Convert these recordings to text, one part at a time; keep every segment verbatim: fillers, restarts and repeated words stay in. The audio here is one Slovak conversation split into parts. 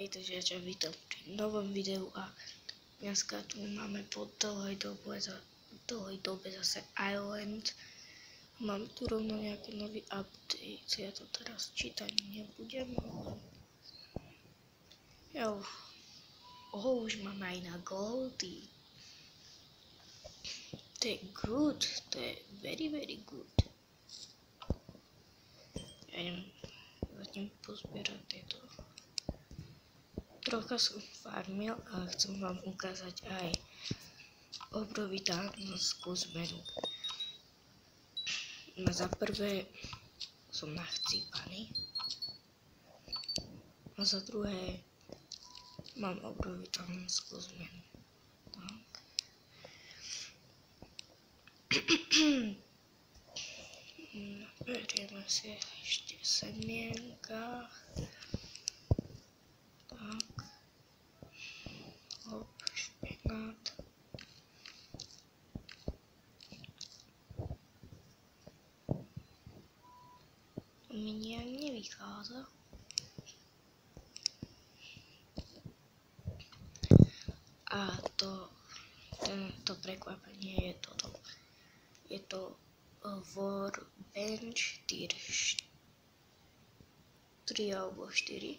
Takže ja ťa vítam pri novom videu a dneska tu máme po dlhej dobe, za, dlhej dobe zase Island. Mám tu rovno nejaký nový update, ja to teraz čítať nebudem, ale... Jo, oh, už máme aj na Goldy. To je good, to je very very good. Ja idem zatím pozbierať tieto. Trocha som farmil, ale chcem vám ukázať aj obrovitánsku zmenu. No za prvé som nachcípaný. A za druhé mám obrovitánsku zmenu. Tak. Berieme si ešte semienka. Tak. Hop, špenát. To mi nejak nevychádza. A to, to prekvapenie je toto. Je to Workbench tier tri alebo štyri.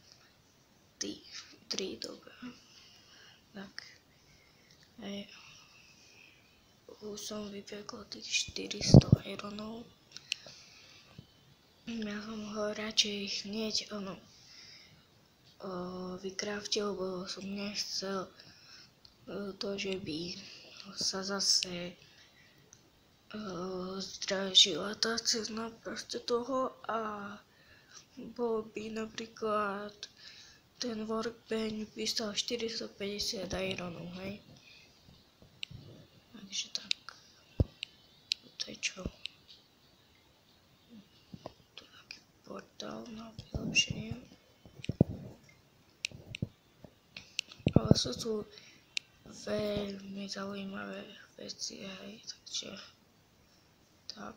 tri, dobre. Tak. Hej. Už som vypekol tých štyristo ironov. Ja som ho radšej hneď ono o, vykraftil, lebo som nechcel o, to, že by sa zase o, zdražila tá cena proste toho a bol by napríklad ten workbench by stal štyristopäťdesiat ironov, hej. Takže tak. To je čo? Tu je taký portál na vylepšenie. Ale sú tu veľmi zaujímavé veci, hej, takže tak.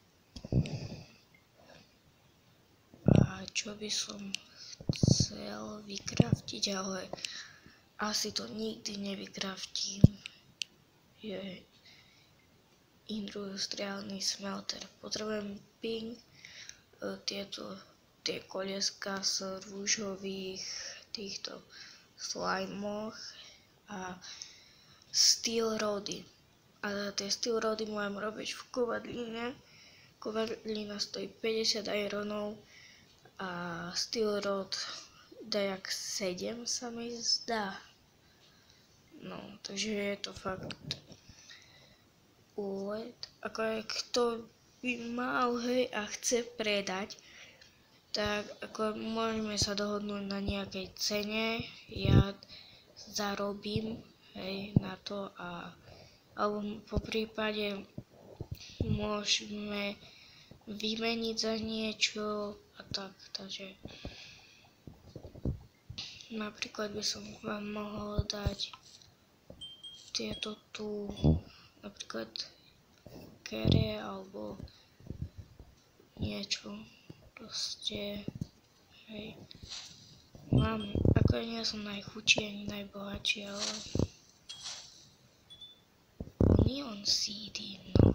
A čo by som chcel vykraftiť, ale asi to nikdy nevykraftím, je industriálny smelter. Potrebujem ping, tieto tie kolieska z rúžových týchto slajmoch a steel rody. A tie steel rody môžem robiť v kovadline. Kovadlina stojí päťdesiat ironov a steel rod dajak sedem sa mi zdá. No, takže je to fakt úlet. Ako je kto by mal, hej, a chce predať, tak ako môžeme sa dohodnúť na nejakej cene, ja zarobím, hej, na to a alebo po prípade môžeme vymeniť za niečo a tak, takže napríklad by som vám mohol dať tieto tu, napríklad kere alebo niečo, proste, hej, mám, ako nie som najchudší ani najbohatší, ale onion seedy, no,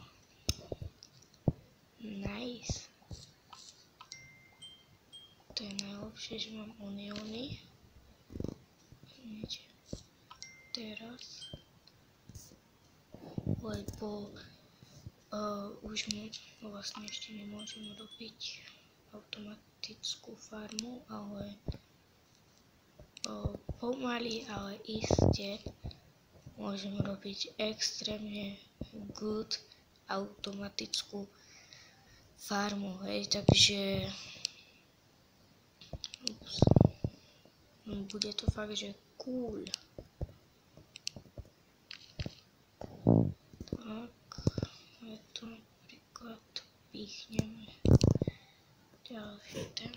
nice. To je najlepšie, že mám oniony. Teraz, lebo uh, už mu vlastne ešte nemôžem robiť automatickú farmu, ale uh, pomaly, ale iste môžem robiť extrémne good automatickú farmu, hej, takže ups, bude to fakt, že cool. Tak, je to napríklad pichneme ďalší ten.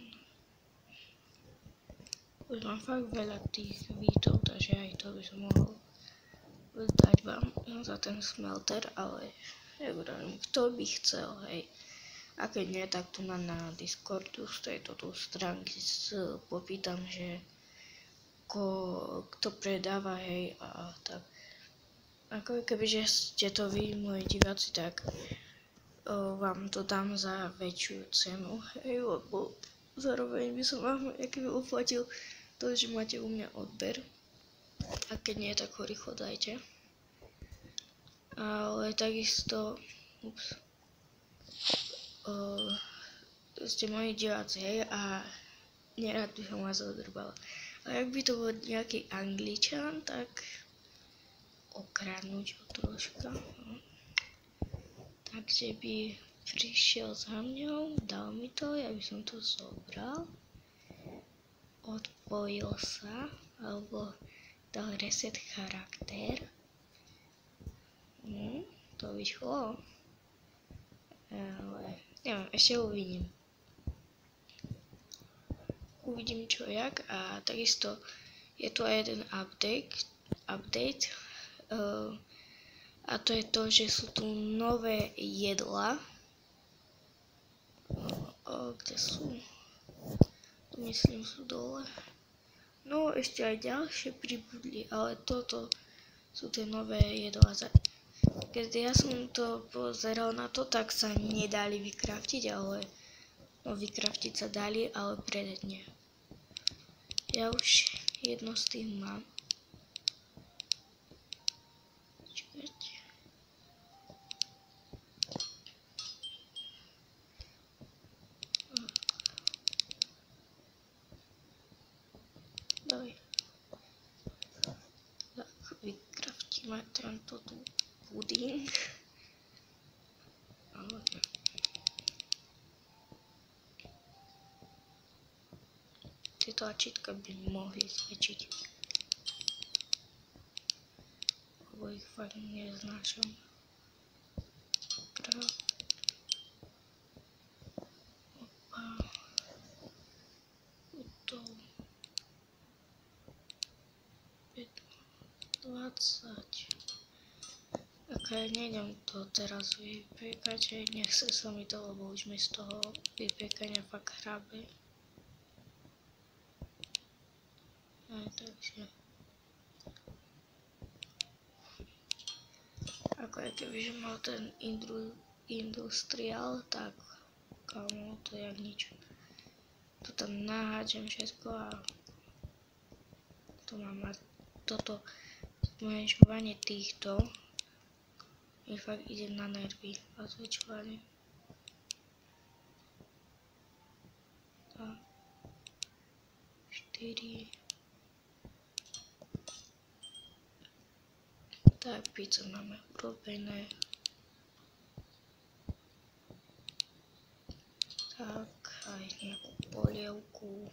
Už mám fakt veľa tých výtov, takže aj to by som mohol dať vám za ten smelter, ale neviem, kto by chcel, hej. A keď nie, tak tu mám na Discordu z tejto tu stránky popýtam, že ako kto predáva, hej, a tak. Ako kebyže ste to vy, moji diváci, tak o, vám to dám za väčšiu cenu, hej, lebo zároveň by som vám keby uplatil to, že máte u mňa odber. A keď nie, tak ho rýchlo dajte. Ale takisto, ups, o, ste moji diváci, hej, a nerad by som vás odrbal. A ak by to bol nejaký Angličan, tak okradnúť ho troška. No. Takže by prišiel za mňou, dal mi to, ja by som to zobral, odpojil sa, alebo dal reset charakter. Hm, to vyšlo. Ale neviem, ešte uvidím. Uvidím čo jak a takisto je tu aj jeden update, update uh, a to je to, že sú tu nové jedlá. Uh, kde sú? Tu myslím sú dole. No ešte aj ďalšie pribudli, ale toto sú tie nové jedlá. Keď ja som to pozeral na to, tak sa nedali vykraftiť, ale no vykraftiť sa dali, ale predať nie. Ja už jedno z tých mám. Čakajte. Daj. Tak, vykraftíme tento tu puding. Tieto ačítka by mohli zväčšiť, lebo ich fakt neznášam. Opa. To dvadsať. Tak ja nejdem to teraz vypekať, nechce sa mi to, lebo už mi z toho vypekania fakt hrabe. Aj, takže ako je kebyže mal ten indru, industriál, tak kámo, to je nič. Tu tam naháčem všetko a to mám mať toto zmenšovanie týchto mi fakt ide na nervy a zväčšovanie. Tak, štyri. Tak, pizzu máme urobené. Tak, aj nejakú polievku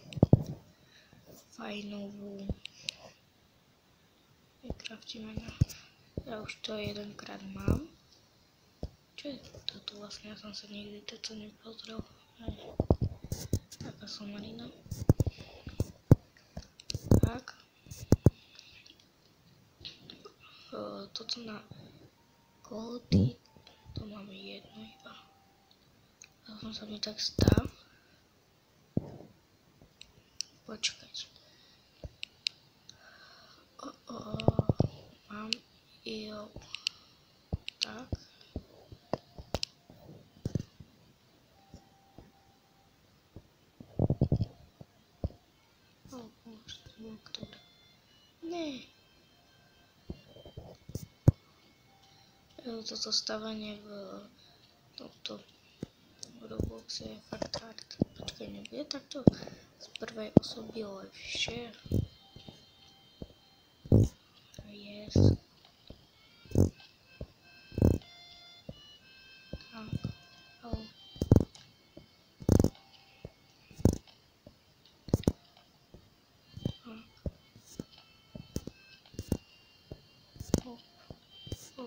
fajnovú. Vykraftíme na... Ja už to jedenkrát mám. Čo je toto vlastne? Ja som sa nikdy toto nepozrel. Aj. Taká somarina. Tak. O, toto na kolty. To máme jedno iba. A som sa mi tak stal. Počkať. O, o, mám jo. Tak. O, už to bolo ktoré. Ne. Toto stávanie v tomto Robloxe je fakt hard. Počkaj, nebude takto z prvej osoby lepšie. Yes. Tak. Oh. Tak. Hop. Hop.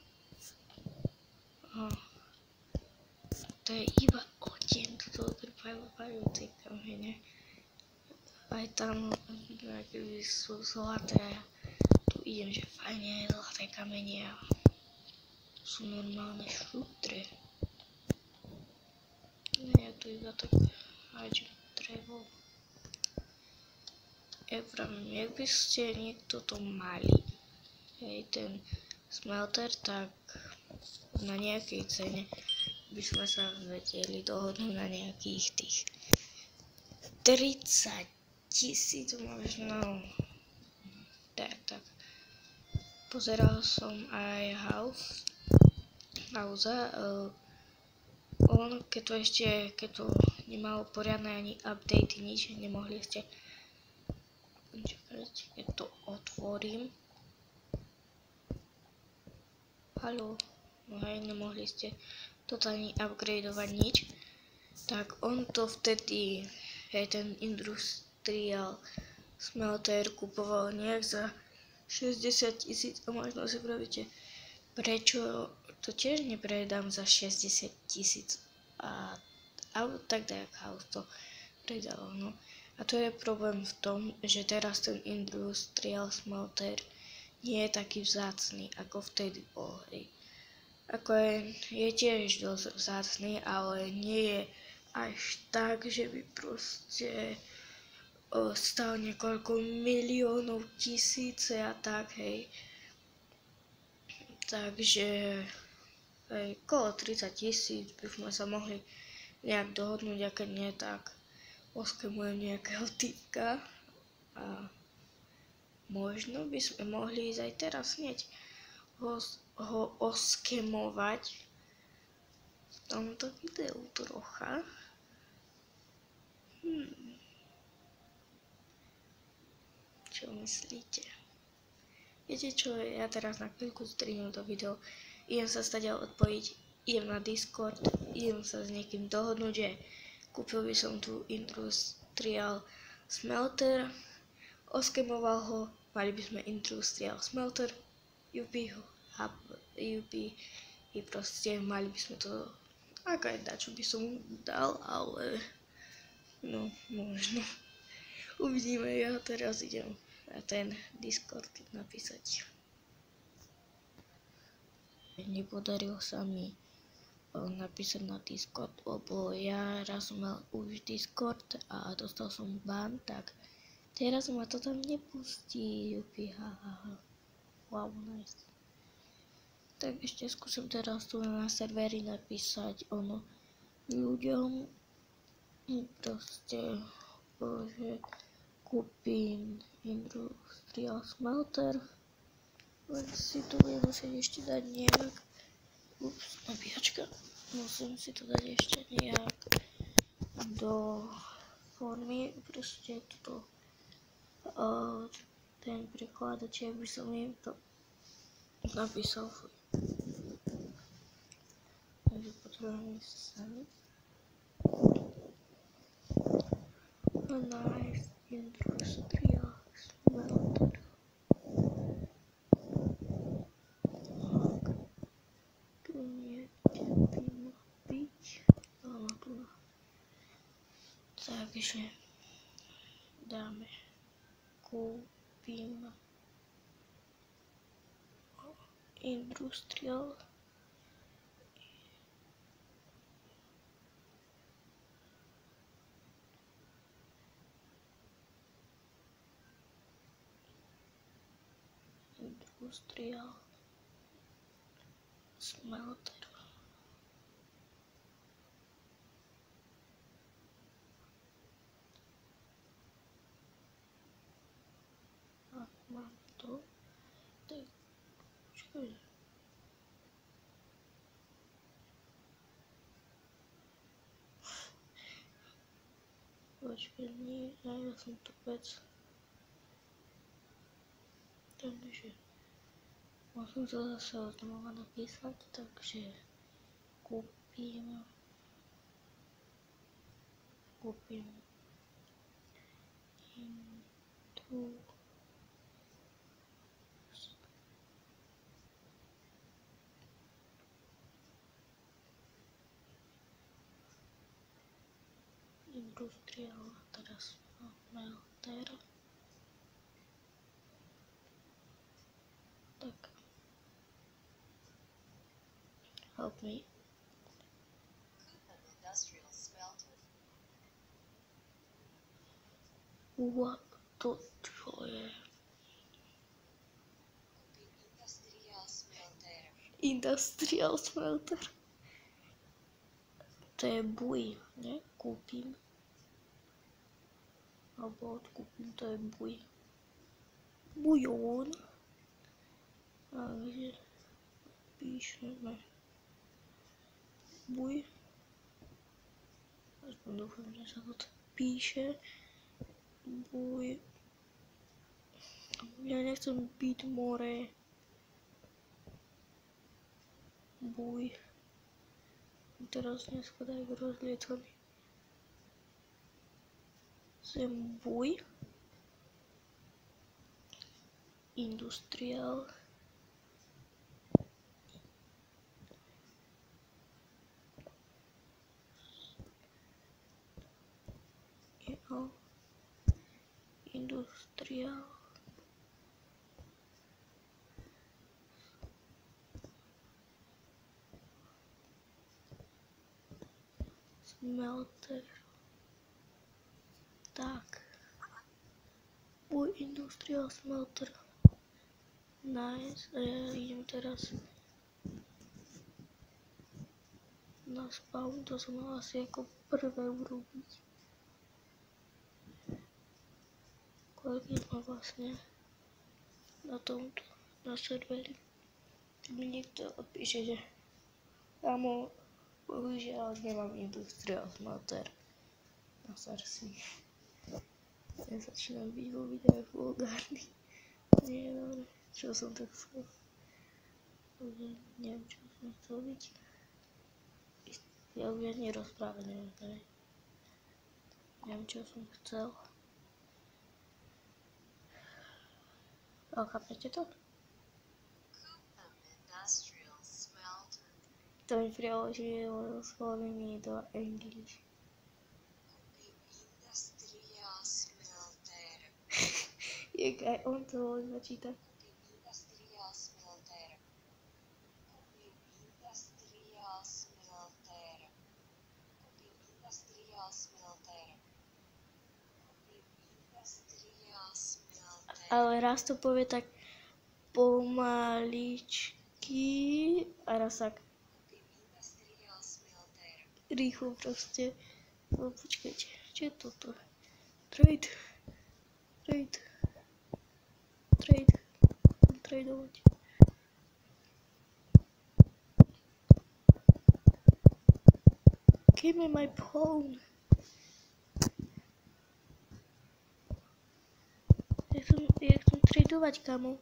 Aha. To je iba odtieň toho trvajúcej kamene. Aj tam keby sú zlaté. Tu idem, že fajne zlaté kamene. Sú normálne šutre. Ne, ja tu iba tak hádžem drevo. ja pravím, jak by ste niekto to mali, hej, ten smelter, tak na nejakej cene by sme sa vedeli dohodnúť na nejakých tých tridsať tisíc možno. Tak, tak. Pozeral som aj House. House. Uh, on, keď to ešte, keď to nemalo poriadne ani update, nič, nemohli ste. Čakajte, keď to otvorím. Haló. No hej, nemohli ste totálne upgradeovať nič. Tak on to vtedy, hej, ten Industrial Smelter kupoval nejak za šesťdesiat tisíc a možno si pravíte, prečo to tiež nepredám za šesťdesiat tisíc a, a tak tak House to predával, no. A to je problém v tom, že teraz ten Industrial Smelter nie je taký vzácny, ako vtedy bol, hej. Ako je, je tiež dosť vzácny, ale nie je až tak, že by proste o, stal niekoľko miliónov, tisíce a tak, hej. Takže hej, kolo tridsať tisíc by sme sa mohli nejak dohodnúť, a keď nie, tak oskemujem nejakého typka a možno by sme mohli ísť aj teraz hneď ho, ho oskemovať v tomto videu trocha. Hmm. Čo myslíte? Viete čo, ja teraz na chvíľku strihnem to video, idem sa stadiaľ odpojiť, idem na Discord, idem sa s niekým dohodnúť, že kúpil by som tu Industrial Smelter, oskemoval ho, mali by sme Industrial Smelter, jupi ho, a jupi, i proste mali by sme to, ako aj dačo by som dal, ale no, možno. Uvidíme, ja teraz idem na ten Discord napísať. Nepodarilo sa mi napísať na Discord, lebo ja raz som mal už Discord a dostal som ban, tak teraz ma to tam nepustí, jupi, hahaha. Wow, nice. Tak ešte skúsim teraz tu na serveri napísať ono ľuďom, proste, že kúpim Industrial Smelter, len si to budem musieť ešte dať nejak, ups, nabíjačka, musím si to dať ešte nejak do formy, proste toto, uh, ten prekladač, ak by som im to napísal. Takže potrebujem sami. Nice Industrial Smelter. Tu niekde by mal byť. Áno, tu. Takže dáme, kúpim Industrial Industrial Smelter. A mám to. Tak, počkaj. Počkaj, nie, ja som tu vec. Takže musím to zase znova napísať, takže kúpim, kúpim Indu, Industrial, teraz Smelter. Tak, help me. Industrial Smelter. What? To čo je? Industrial smelter. To je buj, ne? Kúpim. Alebo odkúpim, to je buj. Bujón. A kde píšeme buj. Aspoň dúfam, že sa to píše. Buj. Ja nechcem byť more. Buj. Teraz dneska daj rozlietaný. Sem buj. Industrial. Jo. Industrial. Smelter. Tak. Buj industrial smelter. Nice. A ja idem teraz na spawn, to som mal asi ako prvé urobiť. Koľko má vlastne na tomto, na serveri. Keď mi niekto odpíše, že kámo, bohužiaľ nemám industrial smelter na Sarsi. Ja začínam byť vo videách vulgárny. Nie je dobré. Čo som tak chcel? Neviem, čo som chcel byť. Ja už ani rozprávať neviem, ne? Neviem, čo som chcel. Ale chápete to? To mi preložil Slovení do English. Jak aj on to začíta. Ale raz to povie tak pomaličky a raz tak rýchlo proste. No počkajte, čo je toto? Trade. Trade. Trade. Tradovať. Give me my phone. Jak som, jak som tradovať, kamo?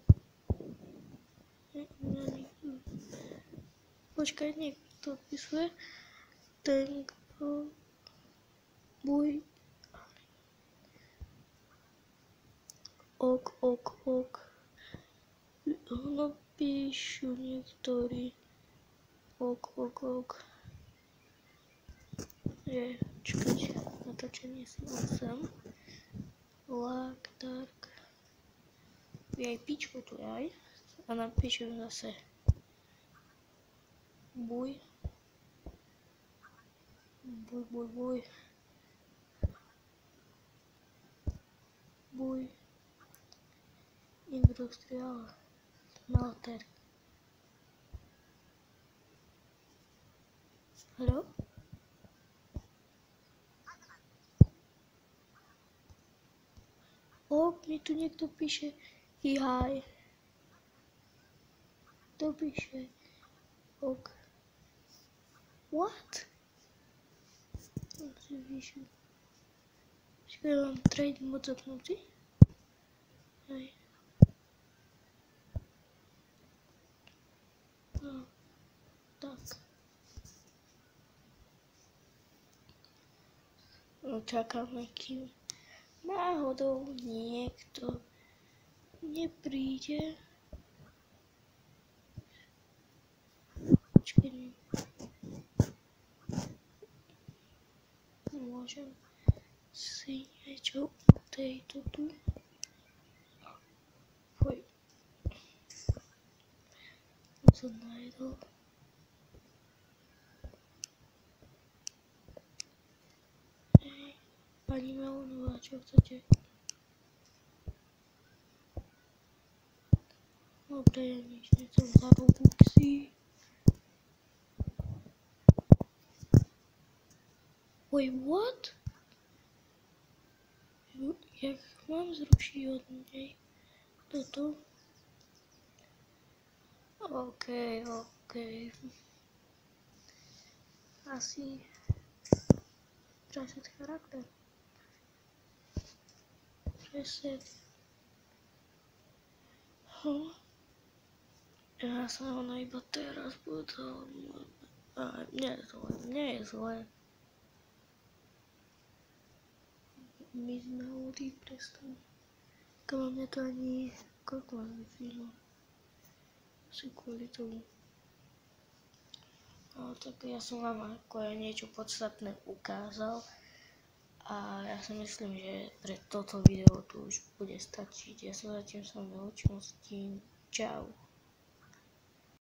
Počkaj, niekto odpisuje. Tango. Buj. Ok, ok, ok. No píšu niektorí. Ok, ok, ok. Je, čakať, natočenie si osem. Lag, dark. Aj pičko tu je aj. A napíšem zase. Buj. Buj, buj, buj. Buj. Industrial smelter. Haló? O, mi tu niekto píše. Hi. To píše. Ok. What? Som si vyšiel. Počkaj, mám trade moc zapnutý? Hej. No, tak. No, čakáme, kým náhodou niekto nepríde. Počkaj, môžem si niečo u tejto tu. Foj. Som najedol. Hej, pani Melonová, čo chcete? Dobre, ja nič nechcem za Robuxy. Wait, what? Jak mám zrušiť od nej toto? OK, OK. Asi reset charakter. Reset. Hm. Ja sa ona iba teraz budem. A nie je zle, nie je zle. My sme ľudí prestan. Kamo mňa to ani koľko mám vyfilo. Asi kvôli tomu. No tak ja som vám ako niečo podstatné ukázal. A ja si myslím, že pre toto video tu už bude stačiť. Ja sa zatiaľ s vami lúčim s tým. Čau.